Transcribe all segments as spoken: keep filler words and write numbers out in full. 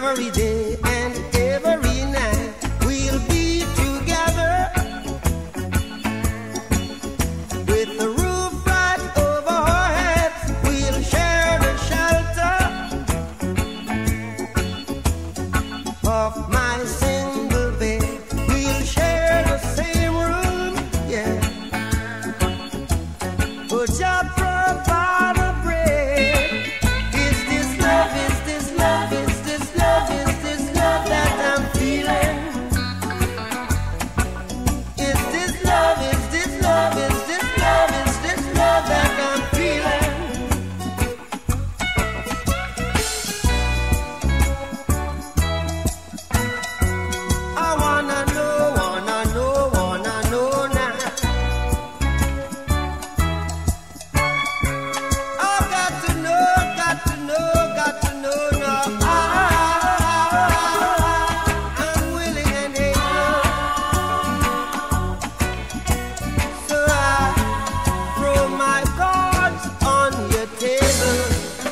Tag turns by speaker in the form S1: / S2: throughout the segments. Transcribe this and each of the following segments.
S1: every day and every night we'll be together with the roof right over our heads. We'll share the shelter of my single bed. We'll share the same room, yeah. But your provide the bread. Is this love? Is this love? Is this love? Is this love that I'm feeling? Is this love? Is this love? Is this love? Is this love that I'm feeling? I wanna know, wanna know, wanna know now. I got to know, got to know, got to know now. I, I'm willing and able, so I throw my cards on your table.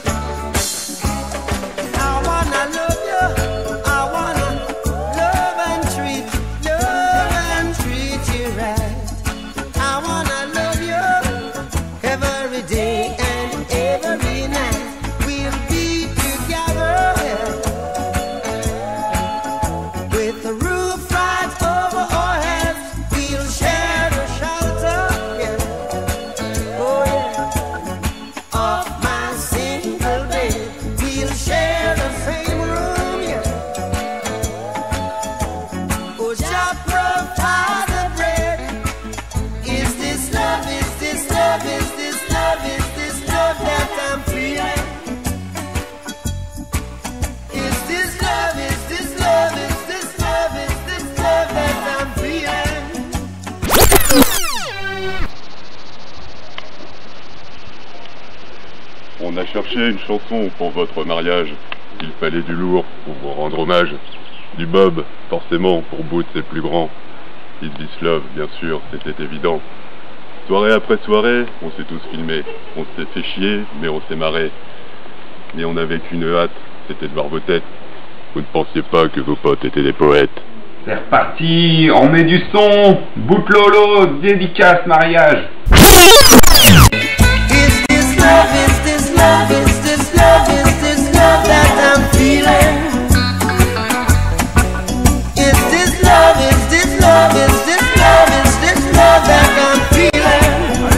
S1: I wanna love you, I wanna love and treat, love and treat you right. I wanna love you every day and every night. We'll be together with the roof right over our heads. We'll share the shelter, yeah. Oh yeah, of my single bed. We'll share the same room, yeah. Oh, Jah provide the bread. Is this love? Is this love? Is this love? Is this love that I'm feeling? Is this love? Is this love? Is this love? Is this love that I'm feeling?
S2: On a cherché une chanson pour votre mariage. Il fallait du lourd pour vous rendre hommage. Du Bob, forcément, pour Boots c'est plus grand. Is This Love, bien sûr, c'était évident. Soirée après soirée, on s'est tous filmés. On s'est fait chier, mais on s'est marré. Mais on n'avait qu'une hâte, c'était de voir vos têtes. Vous ne pensiez pas que vos potes étaient des poètes.
S3: C'est reparti, on met du son. Boutlolo, dédicace mariage.
S1: Is this love? Is this love? Is this love? Is this love that I'm feeling? Is this love? Is this love? Is this love? Is this love that I'm feeling?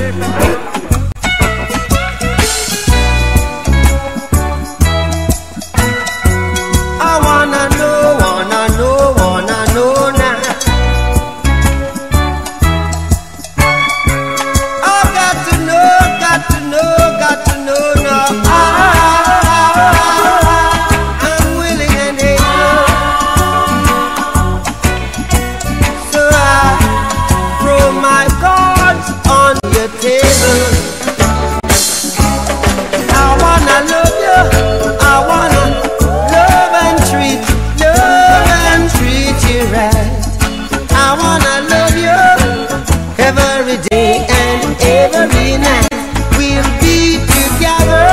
S1: I wanna know, wanna know, wanna know now. I got to know, got to know, got to know now. I, I'm willing and able, so I throw my cards on your table. I wanna love you, I wanna love and treat, love and treat you right. I wanna love you every day and every night. We'll be together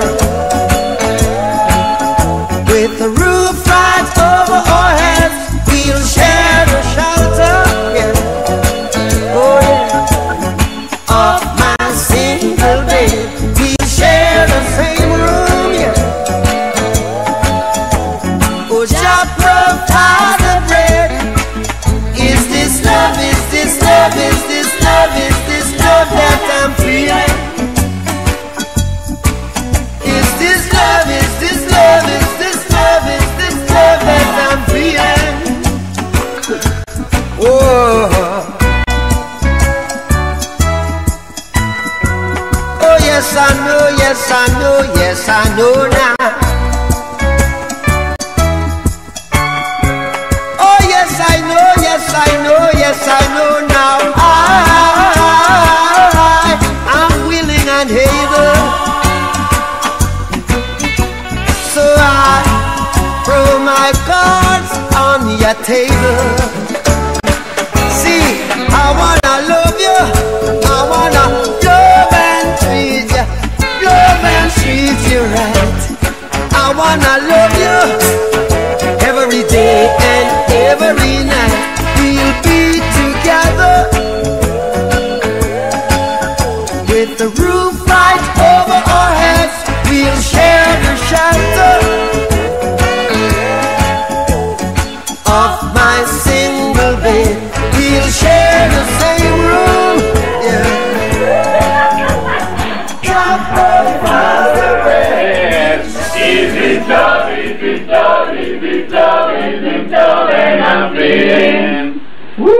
S1: with the roof right over our heads. We'll share the shelter, yeah. Oh yeah, of my single bed. We'll share the same room, yeah. Oh, Jah provide the bread. Is this love? Is this love? Is this love? Is this love that I'm feeling? Is this love? Is this love? Is this love? Is this love that I'm feeling? Oh, oh yes I know, yes I know, yes I know now. Oh yes I know, yes I know, yes I know now. I, I'm willing and able, so I throw my cards on your table. See, I wanna love you, I wanna love and treat you, love and treat you right. I wanna love you every night we'll be together, with the roof right over our heads, we'll share the shelter of my single bed. We'll share the same room, yeah. Top of the bed.
S3: Easy dub, easy dub, easy dub, easy dub, and I'm feeling. Woo!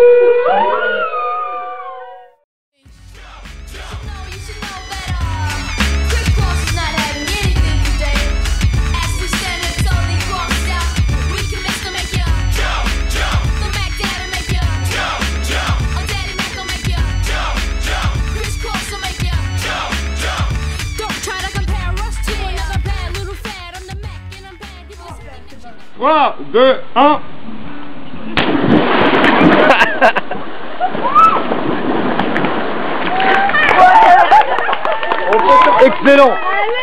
S3: trois, deux, un. Excellent.